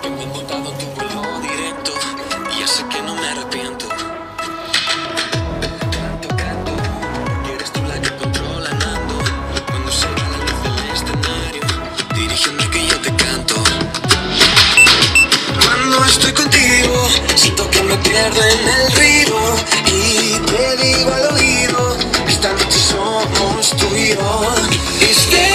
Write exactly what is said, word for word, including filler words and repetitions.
que me he montado en tu vuelo directo y ya sé que no me arrepiento. Canto, canto, porque eres tú la que controla Nando. Cuando se va la luz del escenario, dirigiendo que yo te canto. Cuando estoy contigo, siento que me pierdo en el río y te digo al oído, esta noche somos tú y yo. Este